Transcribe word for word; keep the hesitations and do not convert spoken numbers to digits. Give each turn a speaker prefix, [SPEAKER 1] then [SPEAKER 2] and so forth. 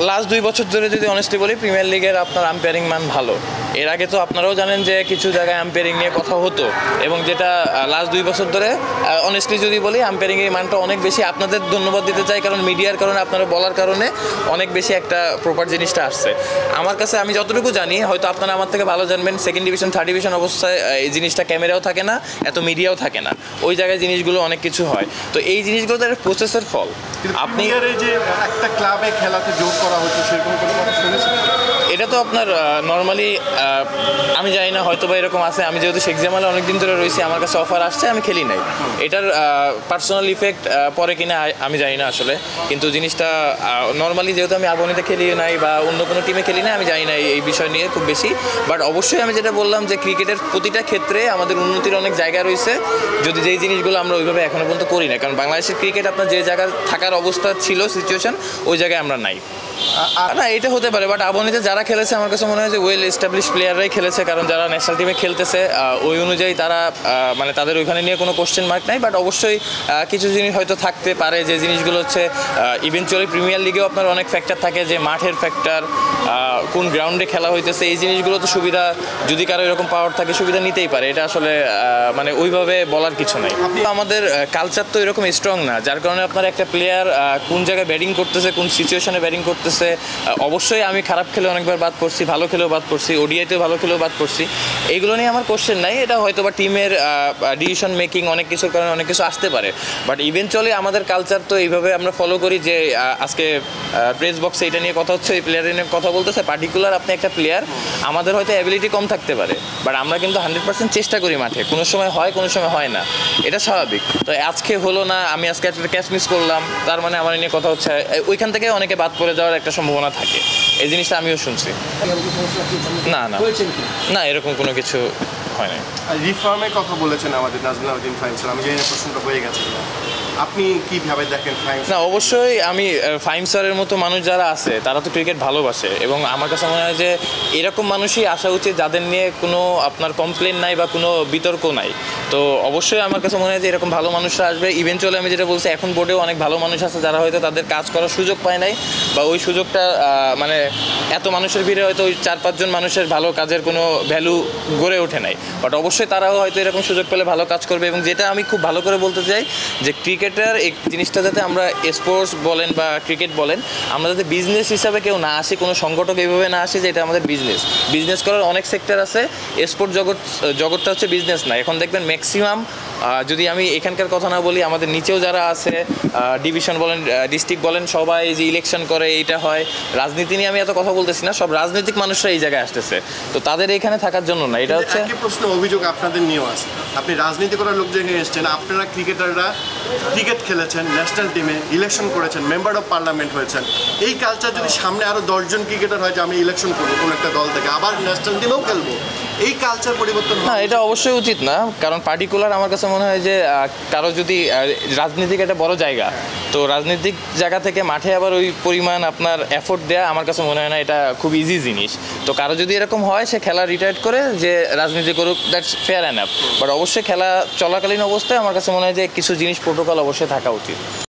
[SPEAKER 1] Last দুই বছর ধরে যদি অনেস্টলি বলি, প্রিমিয়ার লিগের আপনার আম্পায়ারিং মান ভালো। এর আগে তো আপনারাও জানেন যে কিছু জায়গায় আম্পায়ারিং নিয়ে কথা হতো, এবং যেটা লাস্ট দুই বছর ধরে অনেস্টলি যদি বলি আম্পায়ারিংয়ের মানটা অনেক বেশি। আপনাদের ধন্যবাদ দিতে চাই, কারণ মিডিয়ার কারণে, আপনারা বলার কারণে অনেক বেশি একটা প্রপার জিনিসটা আসছে আমার কাছে। আমি যতটুকু জানি, হয়তো আপনারা আমার থেকে ভালো জানবেন, সেকেন্ড ডিভিশন থার্ড ডিভিশন অবস্থায় এই জিনিসটা ক্যামেরাও থাকে না, এত মিডিয়াও থাকে না, ওই জায়গায় জিনিসগুলো অনেক কিছু হয়। তো এই জিনিসগুলো তো একটা প্রসেসের ফল।
[SPEAKER 2] আপনি যে একটা ক্লাবে খেলাতে যোগ করা হচ্ছে সেরকম কোনো কথা শুনেছেন?
[SPEAKER 1] এটা তো আপনার নর্মালি আমি জানি না, হয়তো বা এরকম আছে। আমি যেহেতু শেখ জামালে অনেকদিন ধরে রয়েছি, আমার কাছে অফার আসছে, আমি খেলি নাই। এটার পার্সোনাল ইফেক্ট পরে কিনা আমি জানি না আসলে, কিন্তু জিনিসটা নর্মালি যেহেতু আমি আবহানিতে খেলি নাই বা অন্য কোনো টিমে খেলি না, আমি জানি না এই বিষয় নিয়ে খুব বেশি। বাট অবশ্যই আমি যেটা বললাম যে ক্রিকেটের প্রতিটা ক্ষেত্রে আমাদের উন্নতির অনেক জায়গা রয়েছে, যদি যেই জিনিসগুলো আমরা ওইভাবে এখনও পর্যন্ত করি না। কারণ বাংলাদেশের ক্রিকেট আপনার যে জায়গায় থাকার অবস্থা ছিল, সিচুয়েশন, ওই জায়গায় আমরা নাই। না, এটা হতে পারে, বাট আবহানিতে যারা খেলেছে আমার কাছে মনে হয় যে ওয়েল এস্টাবলিশ প্লেয়াররাই খেলেছে, কারণ যারা ন্যাশনাল টিমে খেলতেছে ওই অনুযায়ী তারা মানে তাদের ওইখানে নিয়ে কোনো কোশ্চেন মার্ক নাই। বাট অবশ্যই কিছু জিনিস হয়তো থাকতে পারে, যে জিনিসগুলো হচ্ছে ইভেনচুয়ালি প্রিমিয়ার লিগেও আপনার অনেক ফ্যাক্টর থাকে, যে মাঠের ফ্যাক্টর, কোন গ্রাউন্ডে খেলা হইতেছে, এই জিনিসগুলো তো সুবিধা, যদি কারো এরকম পাওয়ার থাকে সুবিধা নিতেই পারে। এটা আসলে মানে ওইভাবে বলার কিছু নাই। আমাদের কালচার তো এরকম স্ট্রং না, যার কারণে আপনার একটা প্লেয়ার কোন জায়গায় ব্যাটিং করতেছে, কোন সিচুয়েশনে ব্যাটিং করতেছে। অবশ্যই আমি খারাপ খেলে অনেকবার বাদ পড়ছি, ভালো খেলেও বাদ পড়ছি, ওডিআইতেও ভালো খেলেও বাদ পড়ছি, এইগুলো নিয়ে আমার কোশ্চেন নাই। এটা হয়তো বা টিমের ডিসিশন মেকিং, অনেক কিছুর কারণে অনেক কিছু আসতে পারে। বাট ইভেনচুয়ালি আমাদের কালচার তো এইভাবে আমরা ফলো করি, যে আজকে প্রেস বক্সে এটা নিয়ে কথা হচ্ছে, এই প্লেয়ার নিয়ে কথা বলতেছে, পার্টিকুলার আপনি একটা প্লেয়ার, আমাদের হয়তো অ্যাবিলিটি কম থাকতে পারে, বাট আমরা কিন্তু হান্ড্রেড পার্সেন্ট চেষ্টা করি মাঠে। কোনো সময় হয়, কোনো সময় হয় না, এটা স্বাভাবিক। তো আজকে হলো না, আমি আজকে একটা ক্যাচ মিস করলাম, তার মানে আমার নিয়ে কথা হচ্ছে, ওইখান থেকে অনেকে বাদ পড়ে যাওয়ার একটা সম্ভাবনা থাকে। এই জিনিসটা আমিও শুনছি। না না না, এরকম কোনো কিছু হয় না।
[SPEAKER 2] রিফর্মের কথা বলেছেন আমাদের নাজমুল ফাহিম স্যার, আমি জানি না প্রশ্নটা হয়ে গেছে, আপনি কীভাবে দেখেন ফাহিম?
[SPEAKER 1] না, অবশ্যই আমি ফাহিম স্যারের মতো মানুষ যারা আছে তারা তো ক্রিকেট ভালোবাসে, এবং আমার কাছে মনে হয় যে এরকম মানুষই আসা উচিত যাদের নিয়ে কোনো আপনার কমপ্লেন নাই বা কোনো বিতর্ক নাই। তো অবশ্যই আমার কাছে মনে হয় যে এরকম ভালো মানুষরা আসবে। ইভেনচুয়ালি আমি যেটা বলছি, এখন বোর্ডেও অনেক ভালো মানুষ আছে যারা হয়তো তাদের কাজ করার সুযোগ পায় নাই, বা ওই সুযোগটা মানে এত মানুষের ভিড়ে হয়তো ওই চার পাঁচজন মানুষের ভালো কাজের কোনো ভ্যালু গড়ে ওঠে নাই। বাট অবশ্যই তারাও হয়তো এরকম সুযোগ পেলে ভালো কাজ করবে। এবং যেটা আমি খুব ভালো করে বলতে চাই, যে ক্রিকেটের এই জিনিসটা যাতে আমরা স্পোর্টস বলেন বা ক্রিকেট বলেন, আমরা যাতে বিজনেস হিসাবে কেউ না আসি, কোনো সংগঠক এইভাবে না আসি যে এটা আমাদের বিজনেস। বিজনেস করার অনেক সেক্টর আছে, স্পোর্ট জগৎ জগৎটা হচ্ছে বিজনেস না। এখন দেখবেন ম্যাক্সিমাম, যদি আমি এখানকার কথা না বলি, আমাদের নিচেও যারা আছে, ডিভিশন বলেন, ডিস্ট্রিক্ট বলেন, সবাই যে ইলেকশন করে, এইটা হয়। রাজনীতি নিয়ে আমি এত কথা বলতেছি না, সব রাজনৈতিক মানুষরা এই জায়গায় আসতেছে, তো তাদের এখানে থাকার জন্য না। এটা হচ্ছে
[SPEAKER 2] প্রশ্ন, অভিযোগ আপনাদের নিয়েও আছে, আপনি রাজনীতি করার লোক যেখানে এসেছেন, আপনারা ক্রিকেটাররা ক্রিকেট খেলেছেন, ন্যাশনাল টিমে ইলেকশন করেছেন, মেম্বার অফ পার্লামেন্ট হয়েছেন। এই কালচার যদি সামনে আরও দশজন ক্রিকেটার হয় যে আমি ইলেকশন করবো কোনো একটা দল থেকে, আবার ন্যাশনাল টিমেও খেলবো, এই কালচার পরিবর্তন
[SPEAKER 1] না, এটা অবশ্যই উচিত না। কারণ পার্টিকুলার আমার কাছে মনে হয় যে কারো যদি রাজনীতিক একটা বড় জায়গা, তো রাজনৈতিক জায়গা থেকে মাঠে আবার ওই পরিমাণ আপনার এফোর্ট দেওয়া আমার কাছে মনে হয় না এটা খুব ইজি জিনিস। তো কারো যদি এরকম হয়, সে খেলা রিটায়ার্ড করে যে রাজনীতি করুক, দ্যাটস ফেয়ার এনাফ। বাট অবশ্যই খেলা চলাকালীন অবস্থায় আমার কাছে মনে হয় যে কিছু জিনিস প্রোটোকল অবশ্যই থাকা উচিত।